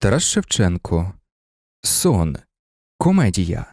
Тарас Шевченко. Сон. Комедія.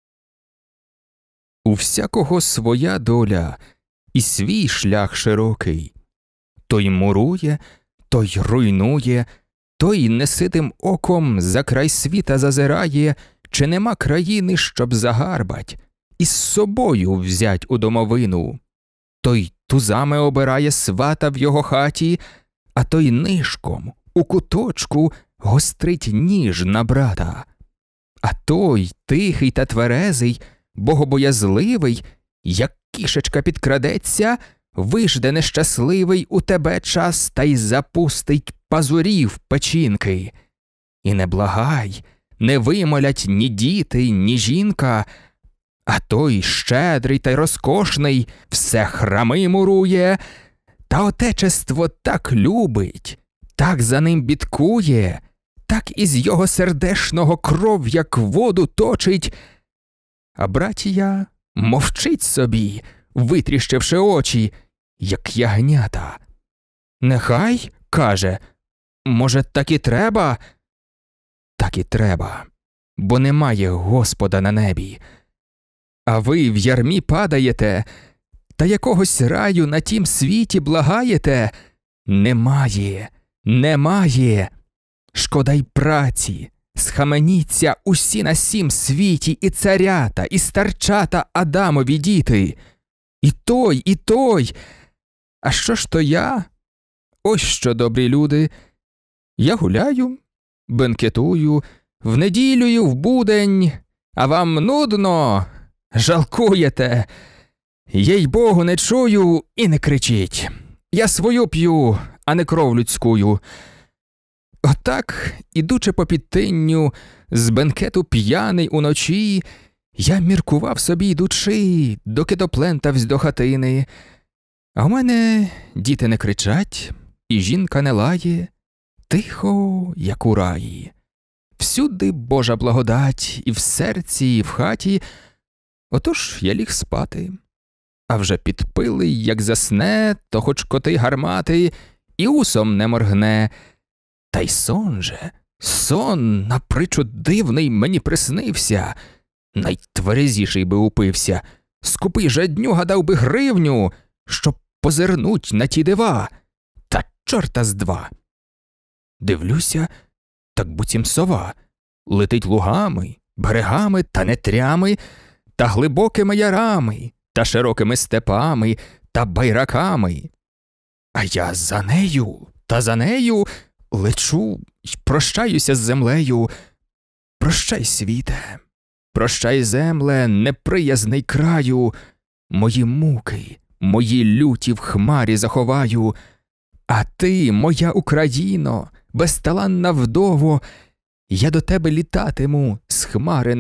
У всякого своя доля і свій шлях широкий. Той мурує, той руйнує, той неситим оком за край світа зазирає, чи нема країни, щоб загарбать, і з собою взять у домовину. Той тузами обирає свата в його хаті, а той нишком у куточку гострить ніж на брата. А той, тихий та тверезий, богобоязливий, як кішечка підкрадеться, вижде нещасливий у тебе час та й запустить пазурів печінки. І не благай, не вимолять ні діти, ні жінка, а той щедрий та й розкошний все храми мурує, та отечество так любить, так за ним бідкує, так із його сердешного кров, як воду точить. А братія мовчить собі, витріщивши очі, як ягнята. Нехай, каже, може, так і треба? Так і треба, бо немає Господа на небі. А ви в ярмі падаєте, та якогось раю на тім світі благаєте? Немає, немає. Шкода й праці, схаменіться усі на сім світі, і царята, і старчата Адамові діти. І той. А що ж то я? Ось що, добрі люди, я гуляю, бенкетую, в неділю й в будень, а вам нудно, жалкуєте. Їй-богу, не чую і не кричіть. Я свою п'ю, а не кров людськую. Отак, ідучи по підтинню, з бенкету п'яний уночі, я міркував собі йдучи, доки доплентавсь до хатини. А в мене діти не кричать, і жінка не лає, тихо, як у раї. Всюди Божа благодать, і в серці, і в хаті. Отож я ліг спати. А вже підпилий, як засне, то хоч коти гармати, і усом не моргне. Та й сон же, сон, напричуд дивний, мені приснився. Найтверезіший би упився, скупий жадню гадав би гривню, щоб позирнуть на ті дива. Та чорта з два. Дивлюся, так буцім сова, летить лугами, берегами та нетрями, та глибокими ярами, та широкими степами, та байраками. А я за нею лечу й прощаюся з землею. Прощай, світе, прощай, земле, неприязний краю, мої муки, мої люті в хмарі заховаю. А ти, моя Україно, безталанна вдово, я до тебе літатиму з хмари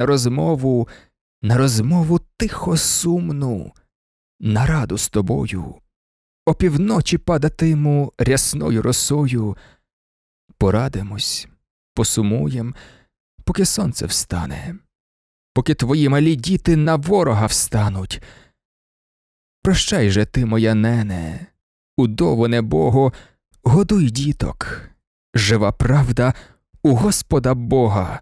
на розмову тихо сумну, на раду з тобою. Опівночі падатиму рясною росою. Порадимось, посумуєм, поки сонце встане, поки твої малі діти на ворога встануть. Прощай же ти, моя нене, удово небого, годуй діток, жива правда у Господа Бога.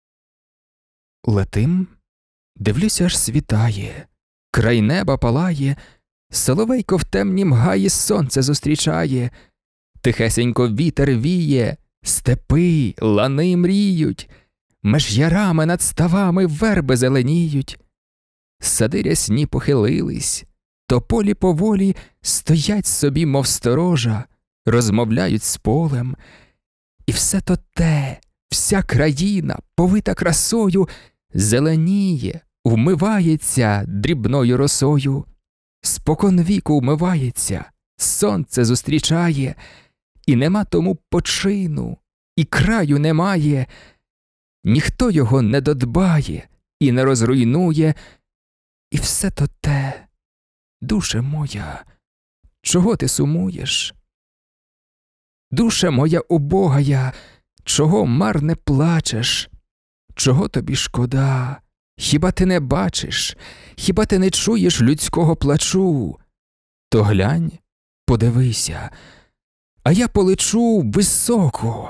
Летим, дивлюся, аж світає, край неба палає, соловейко в темнім гаї сонце зустрічає, тихесенько вітер віє, степи, лани мріють, меж ярами над ставами верби зеленіють. Сади рясні похилились, тополі поволі стоять собі, мов сторожа, розмовляють з полем. І все то те, вся країна, повита красою, зеленіє, вмивається дрібною росою. Спокон віку вмивається, сонце зустрічає, і нема тому почину, і краю немає. Ніхто його не додбає і не розруйнує. І все то те, душе моя, чого ти сумуєш? Душе моя убогая, чого марне плачеш? Чого тобі шкода? Хіба ти не бачиш? Хіба ти не чуєш людського плачу? То глянь, подивися, а я полечу високо,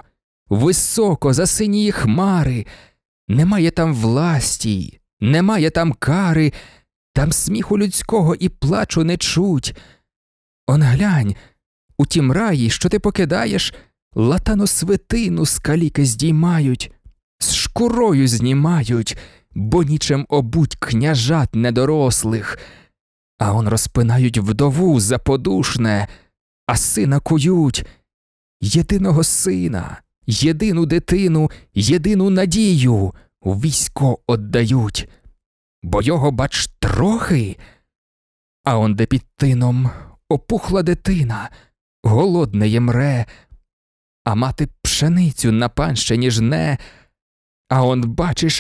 високо за сині хмари. Немає там власті, немає там кари, там сміху людського і плачу не чуть. Он глянь, у тім раї, що ти покидаєш, латану свитину з каліки здіймають, з шкурою знімають, бо нічим обуть княжат недорослих. А он розпинають вдову заподушне, а сина кують, єдиного сина, єдину дитину, єдину надію у військо оддають. Бо його, бач, трохи, а он де під тином опухла дитина, голодне ємре, а мати пшеницю на панщині жне, а он, бачиш,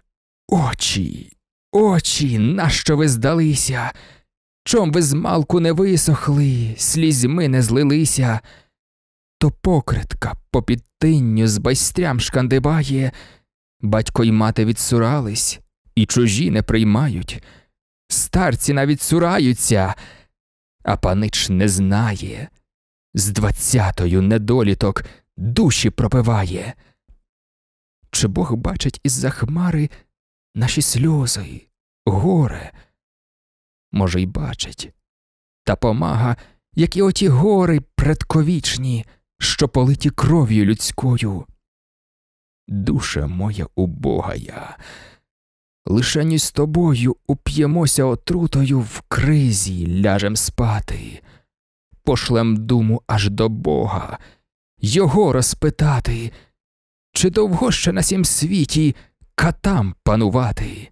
очі, очі, нащо ви здалися? Чом ви змалку не висохли, слізьми не злилися? То покритка по підтинню з байстрям шкандибає, батько й мати відсурались, і чужі не приймають. Старці навіть цураються, а панич не знає. З 20-ю недоліток душі пропиває. Чи Бог бачить із-за хмари наші сльози, горе? Може, й бачить, та помага, як і оті гори предковічні, що политі кров'ю людською. Душа моя убогая, лишень із тобою уп'ємося отрутою, в кризі ляжем спати, пошлем думу аж до Бога, його розпитати, чи довго ще на сім світі катам панувати.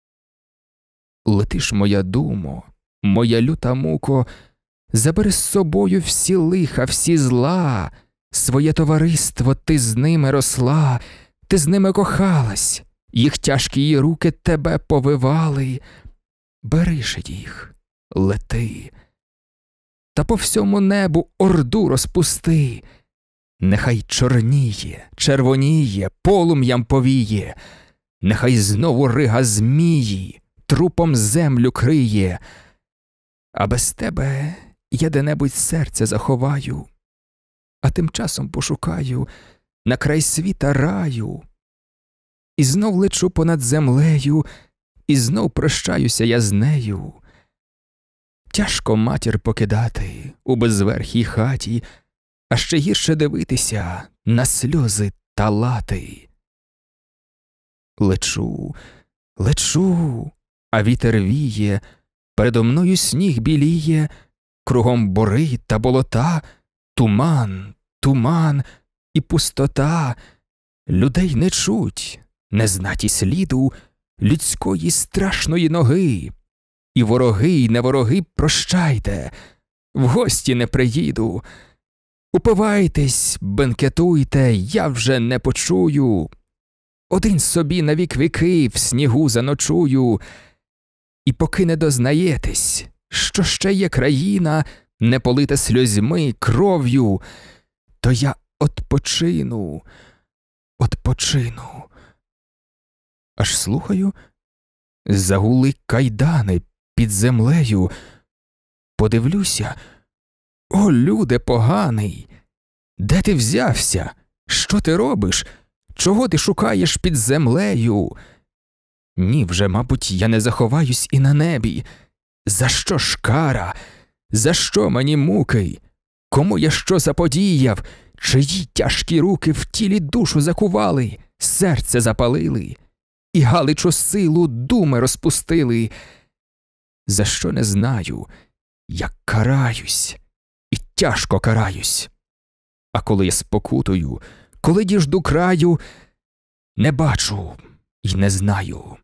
Летиш, моя думо, моя люта муко, забери з собою всі лиха, всі зла, своє товариство, ти з ними росла, ти з ними кохалась, їх тяжкі руки тебе повивали. Бери ж їх, лети, та по всьому небу орду розпусти, нехай чорніє, червоніє, полум'ям повіє, нехай знову рига змії трупом землю криє, а без тебе я де-небудь серце заховаю, а тим часом пошукаю на край світа раю. І знов лечу понад землею, і знов прощаюся я з нею. Тяжко матір покидати у безверхій хаті, а ще гірше дивитися на сльози та лати. Лечу, лечу, а вітер віє, передо мною сніг біліє, кругом бори та болота, туман, туман і пустота. Людей не чуть, не знать і сліду людської страшної ноги. І вороги, й не вороги, прощайте, в гості не приїду. Упивайтесь, бенкетуйте, я вже не почую. Один собі на вік віки в снігу заночую. І поки не дознаєтесь, що ще є країна, не полита сльозьми, кров'ю, то я отпочину, отпочину. Аж слухаю, загули кайдани під землею. Подивлюся, о, люде поганий, де ти взявся? Що ти робиш? Чого ти шукаєш під землею? Ні, вже, мабуть, я не заховаюсь і на небі. За що ж кара? За що мені муки? Кому я що заподіяв? Чиї тяжкі руки в тілі душу закували, серце запалили, і галичу силу думи розпустили? За що не знаю, я караюсь, і тяжко караюсь. А коли я спокутую, коли діжду краю, не бачу і не знаю.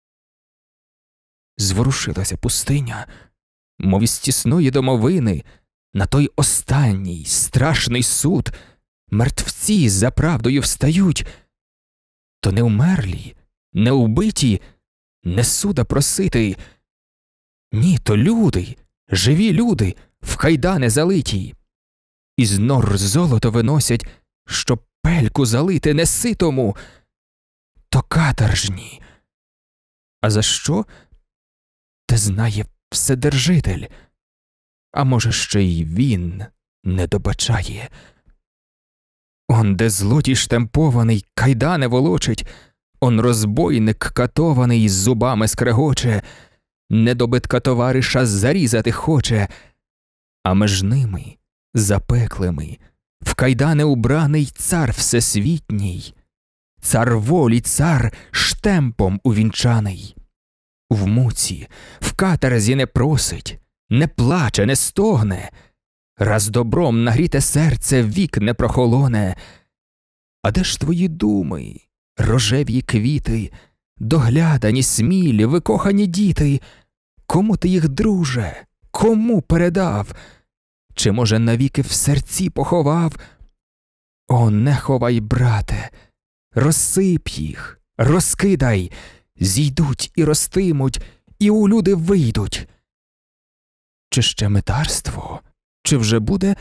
Зворушилася пустиня, мов із тісної домовини, на той останній страшний суд. Мертвці за правдою встають, то не вмерлі, не вбиті, не суда просити. Ні, то люди, живі люди, в кайдани залиті. Із нор золото виносять, щоб пельку залити неситому. То каторжні. А за що? Те знає Вседержитель. А може, ще й він не добачає. Он, де злодій штемпований, кайдани волочить, он розбойник катований, з зубами скрегоче, недобитка товариша зарізати хоче, а меж ними, запеклими, в кайдани убраний цар всесвітній, цар волі, цар штемпом увінчаний. В муці, в каторзі не просить, не плаче, не стогне, раз добром нагріте серце вік не прохолоне. А де ж твої думи, рожеві квіти, доглядані, смілі, викохані діти? Кому ти їх, друже, кому передав? Чи, може, навіки в серці поховав? О, не ховай, брате, розсип їх, розкидай, зійдуть і ростимуть, і у люди вийдуть. Чи ще метарство? Чи вже буде?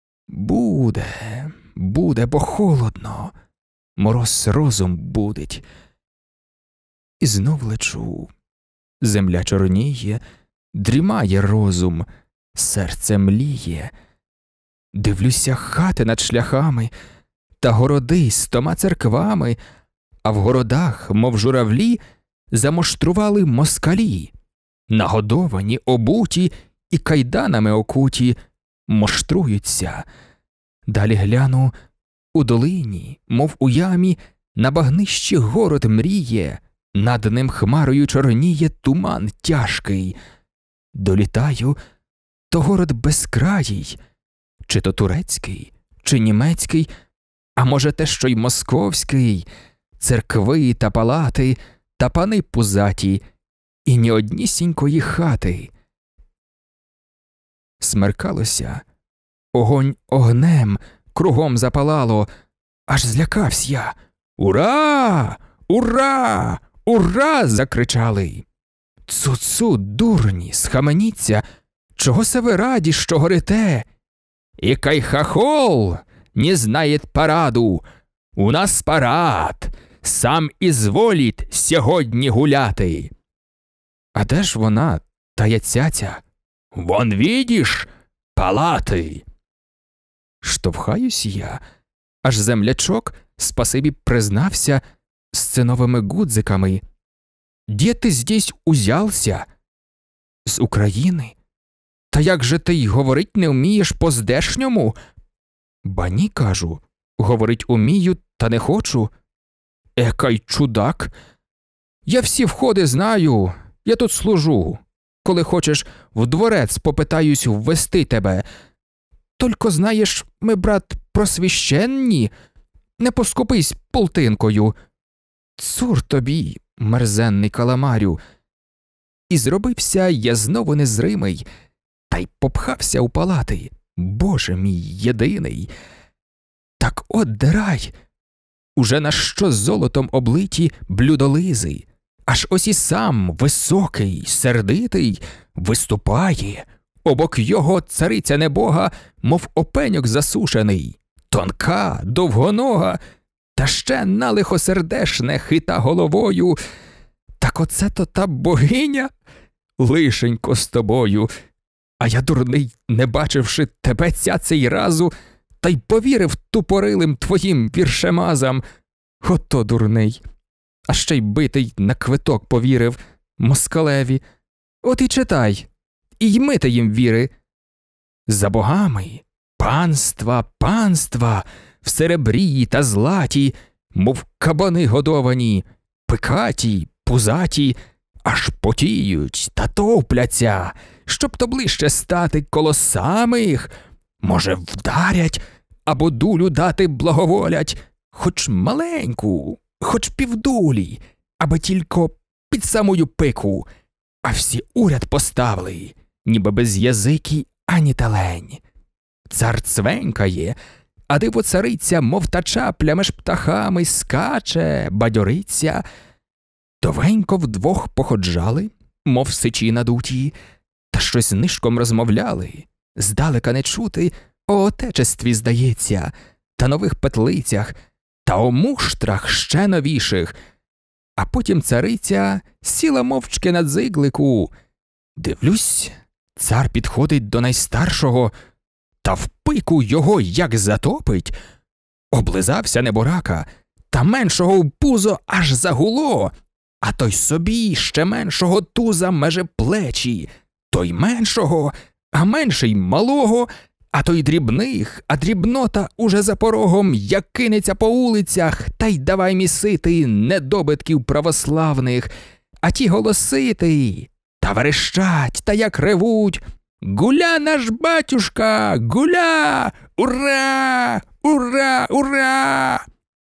Буде, бо холодно, мороз розум будить. І знов лечу, земля чорніє, дрімає розум, серце мліє. Дивлюся хати над шляхами, та городи 100 церквами, а в городах, мов журавлі, замоштрували москалі, нагодовані, обуті і кайданами окуті, моштруються. Далі гляну, у долині, мов у ямі, на багнищі город мріє, над ним хмарою чорніє туман тяжкий. Долітаю, то город безкраїй, чи то турецький, чи німецький, а може те, що й московський, церкви та палати, та пани пузаті, і ні однісінької хати. Смеркалося, огонь огнем кругом запалало, аж злякався я. «Ура! Ура! Ура!» закричали. «Цу-цу, дурні, схаменіться, чого се ви раді, що горите? Ікай хахол не знає параду, у нас парад, сам ізволіть сьогодні гуляти». А де ж вона, тая цяця? «Вон видиш, палати». Штовхаюсь я, аж землячок спасибі признався з циновими гудзиками. «Де ти здесь узявся?» «З України. Та як же ти й говорить не вмієш по-здешньому?» «Ба ні, кажу, говорить умію, та не хочу». «Екай чудак! Я всі входи знаю, я тут служу. Коли хочеш, в дворець попитаюсь ввести тебе. Тільки, знаєш, ми, брат, просвященні, не поскупись полтинкою. Цур тобі, мерзенний каламарю». І зробився я знову незримий, та й попхався у палати. Боже мій єдиний! Так от дирай! Уже на що золотом облиті блюдолизи, аж ось і сам, високий, сердитий, виступає. Обок його цариця небога, мов опеньок засушений, тонка, довгонога, та ще налихосердешне хита головою. Так оце-то та богиня? Лишенько з тобою. А я, дурний, не бачивши тебе цей разу, та й повірив тупорилим твоїм віршемазам. Ото дурний. А ще й битий на квиток повірив москалеві. От і читай, і йми ти їм віри. За богами, панства, в серебрі та златі, мов кабани годовані, пикаті, пузаті, аж потіють та товпляться, щоб то ближче стати коло самих. Може, вдарять, або дулю дати благоволять, хоч маленьку, хоч півдулі, аби тільки під самую пику, а всі уряд поставили, ніби без язики ані телень. Цар цвенькає, а диво цариця, мов та чапля меж птахами, скаче, бадьориться. Довенько вдвох походжали, мов сичі надуті, та щось нишком розмовляли. Здалека не чути о отечестві, здається, та нових петлицях, та о муштрах ще новіших. А потім цариця сіла мовчки на дзиглику. Дивлюсь, цар підходить до найстаршого, та в пику його як затопить. Облизався неборака, та меншого в пузо аж загуло, а той собі ще меншого туза меже плечі, той меншого, а менший малого, а той дрібних, а дрібнота уже за порогом, як кинеться по улицях, та й давай місити недобитків православних, а ті голосити, та верещать, та як ревуть: «Гуля наш батюшка! Гуля! Ура! Ура! Ура!»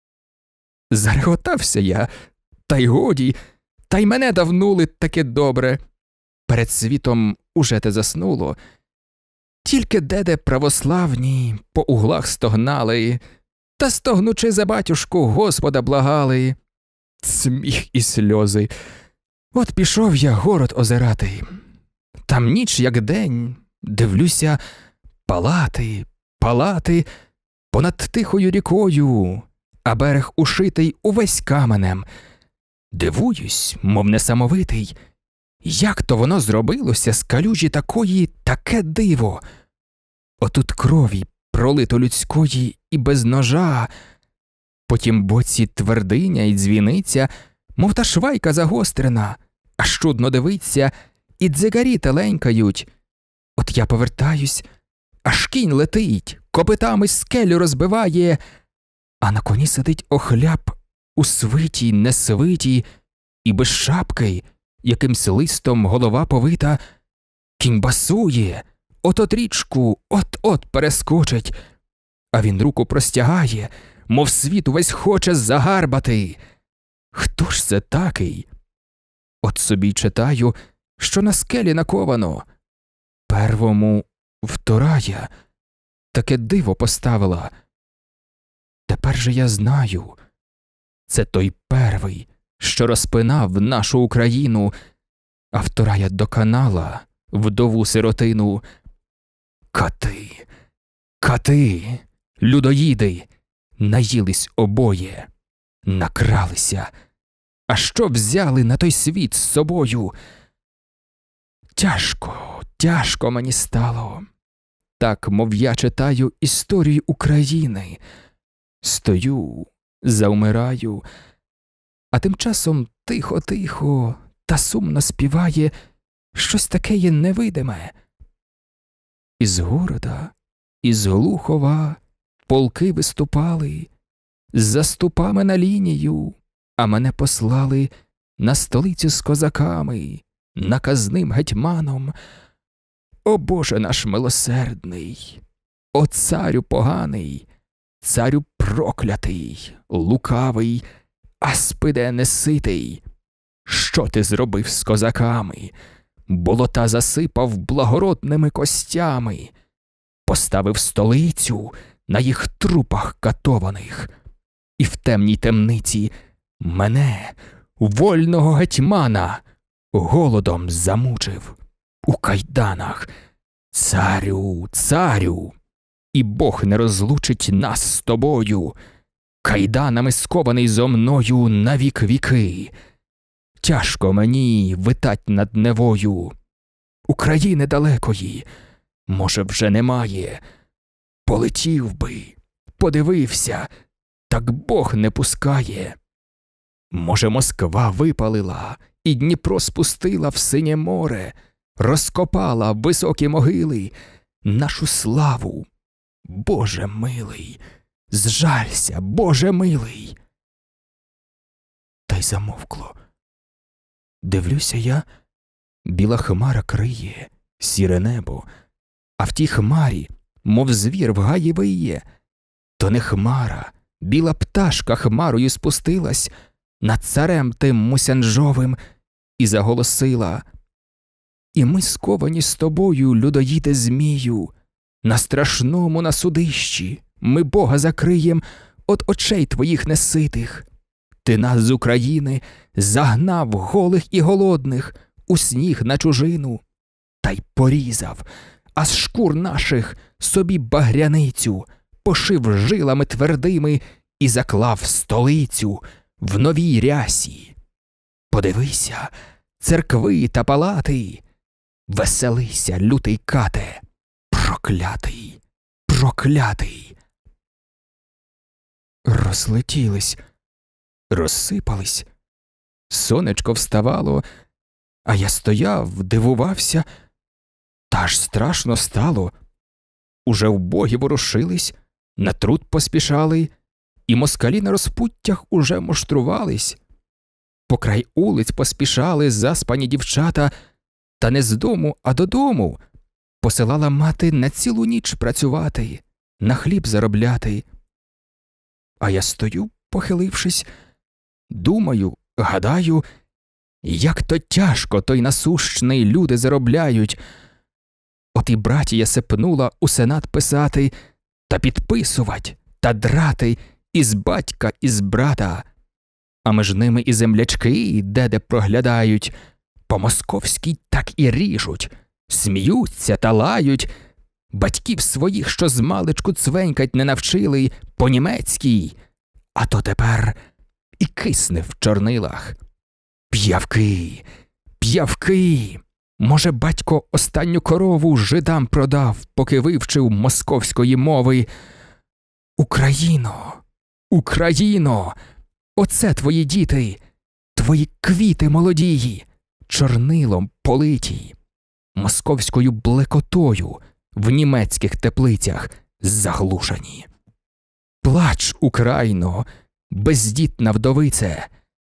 Зареготався я, та й годі, та й мене давнули таке добре. Перед світом уже те заснуло, тільки де православні по углах стогнали, та стогнучи за батюшку Господа благали. Сміх і сльози. От пішов я город озирати. Там ніч як день, дивлюся, палати, палати понад тихою рікою, а берег ушитий увесь каменем. Дивуюсь, мов несамовитий, як то воно зробилося з калюжі такої таке диво. Отут крові пролито людської і без ножа, по тім боці твердиня й дзвіниця, мов та швайка загострена, аж чудно дивиться, і дзигарі теленькають. От я повертаюсь, аж кінь летить, копитами скелю розбиває, а на коні сидить охляп у свитій, несвитій, і без шапки, якимсь листом голова повита. Кінь басує, от річку, от-от перескочить, а він руку простягає, мов світ увесь хоче загарбати. Хто ж це такий? От собі читаю, що на скелі наковано. Первому вторая таке диво поставила. Тепер же я знаю, це той первий, що розпинав нашу Україну, а вторая доконала вдову сиротину. Кати, кати, людоїди, наїлись обоє, накралися. А що взяли на той світ з собою? Тяжко, тяжко мені стало. Так, мов я читаю історію України. Стою, завмираю, а тим часом тихо-тихо та сумно співає щось таке невидиме. Із города, із Глухова полки виступали, з заступами на лінію, а мене послали на столицю з козаками, наказним гетьманом. О Боже наш милосердний, о царю поганий, царю проклятий, лукавий, аспиде неситий, що ти зробив з козаками? Болота засипав благородними костями, поставив столицю на їх трупах катованих, і в темній темниці мене, вольного гетьмана, голодом замучив у кайданах. Царю, царю, і Бог не розлучить нас з тобою, кайданами скований зо мною на вік-віки. Тяжко мені витать над Невою, України далекої, може, вже немає. Полетів би, подивився, так Бог не пускає. Може, Москва випалила і Дніпро спустила в синє море, розкопала високі могили, нашу славу. Боже милий, зжалься, Боже милий. Та й замовкло. Дивлюся я, біла хмара криє сіре небо, а в тій хмарі, мов звір в гаї виє. То не хмара, біла пташка хмарою спустилась над царем тим Мосянжовим і заголосила: «І ми сковані з тобою, людоїде змію, на страшному на судищі ми Бога закриєм от очей твоїх неситих. Ти нас з України загнав голих і голодних у сніг на чужину, та й порізав, а з шкур наших собі багряницю, пошив жилами твердими і заклав столицю в новій рясі. Подивися, церкви та палати, веселися, лютий кате, проклятий, проклятий. розлетілись, розсипались. Сонечко вставало, а я стояв, дивувався, та аж страшно стало. Уже вбогі ворушились, на труд поспішали, і москалі на розпуттях уже муштрувались. Покрай улиць поспішали заспані дівчата, та не з дому, а додому. Посилала мати на цілу ніч працювати, на хліб заробляти. А я стою, похилившись, думаю, гадаю, як то тяжко той насущний люди заробляють. От і братія сипнула у сенат писати, та підписувать, та драти із батька, із брата. А між ними і землячки де проглядають, по-московській так і ріжуть, сміються та лають. Батьків своїх, що змалечку цвенькать не навчили, по-німецькій, а то тепер і кисне в чорнилах. П'явки, п'явки! Може, батько останню корову жидам продав, поки вивчив московської мови. Україно, Україно! Оце твої діти, твої квіти молодії, чорнилом политі, московською блекотою в німецьких теплицях заглушені. Плач, Україно, бездітна вдовице.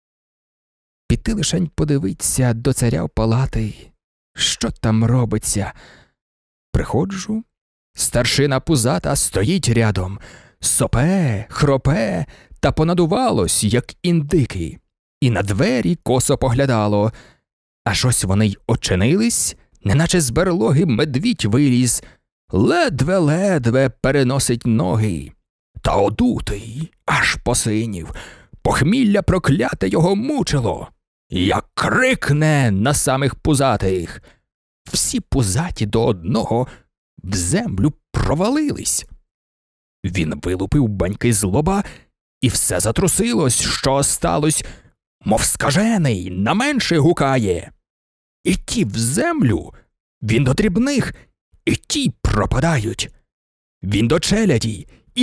Піти лишень подивиться до царя в палати, що там робиться. Приходжу, старшина пузата стоїть рядом, сопе, хропе, та понадувалось, як індики, і на двері косо поглядало. Аж ось вони й очинились, неначе з берлоги медвідь виліз, ледве-ледве переносить ноги. Та одутий, аж посинів, похмілля прокляте його мучило, як крикне на самих пузатих. Всі пузаті до одного в землю провалились. Він вилупив баньки з лоба, і все затрусилось, що осталось, мов скажений, на менше гукає. І ті в землю, він до дрібних, і ті пропадають. Він до челяді,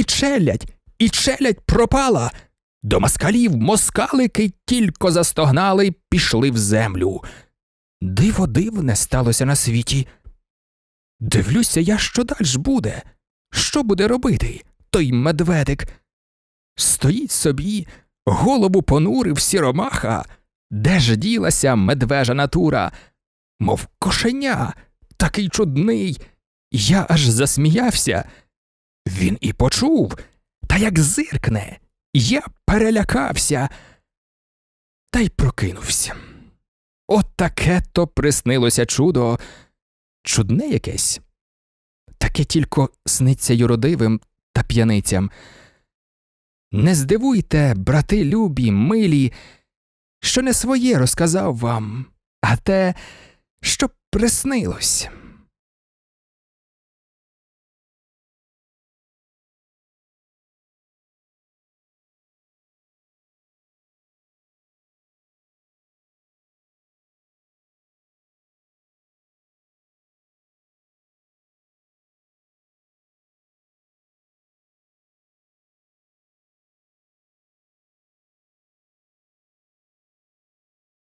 і челядь пропала. До москалів москалики тільки застогнали, пішли в землю. Диво дивне сталося на світі. Дивлюся я, що дальш буде. Що буде робити той медведик? Стоїть собі, голову понурив сіромаха. Де ж ділася медвежа натура? Мов кошеня, такий чудний. Я аж засміявся. Він і почув, та як зиркне, я перелякався. Та й прокинувся. От таке-то приснилося чудо. Чудне якесь. Таке тільки сниться юродивим та п'яницям. Не здивуйте, брати любі, милі, що не своє розказав вам, а те, що приснилось.